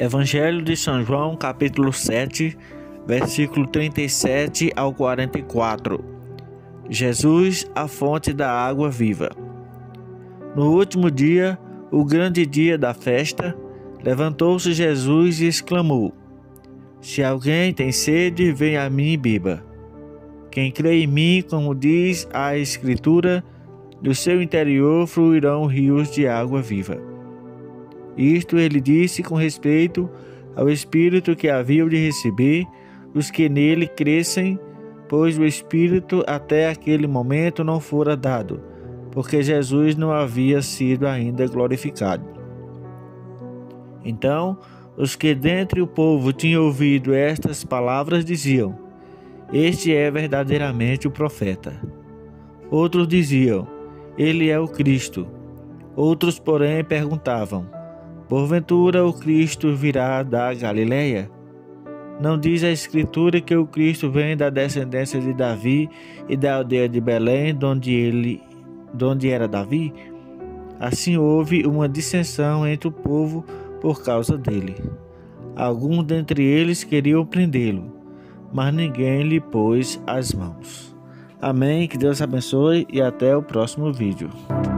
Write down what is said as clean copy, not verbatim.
Evangelho de São João, capítulo 7, versículo 37 ao 44. Jesus, a fonte da água viva. No último dia, o grande dia da festa, levantou-se Jesus e exclamou: Se alguém tem sede, venha a mim e beba. Quem crê em mim, como diz a Escritura, do seu interior fluirão rios de água viva. Isto ele disse com respeito ao Espírito que haviam de receber os que nele crescem, pois o Espírito até aquele momento não fora dado, porque Jesus não havia sido ainda glorificado. Então, os que dentre o povo tinham ouvido estas palavras diziam: Este é verdadeiramente o profeta. Outros diziam: Ele é o Cristo. Outros, porém, perguntavam: Porventura o Cristo virá da Galileia? Não diz a Escritura que o Cristo vem da descendência de Davi e da aldeia de Belém, donde era Davi? Assim houve uma dissensão entre o povo por causa dele. Alguns dentre eles queriam prendê-lo, mas ninguém lhe pôs as mãos. Amém, que Deus abençoe e até o próximo vídeo.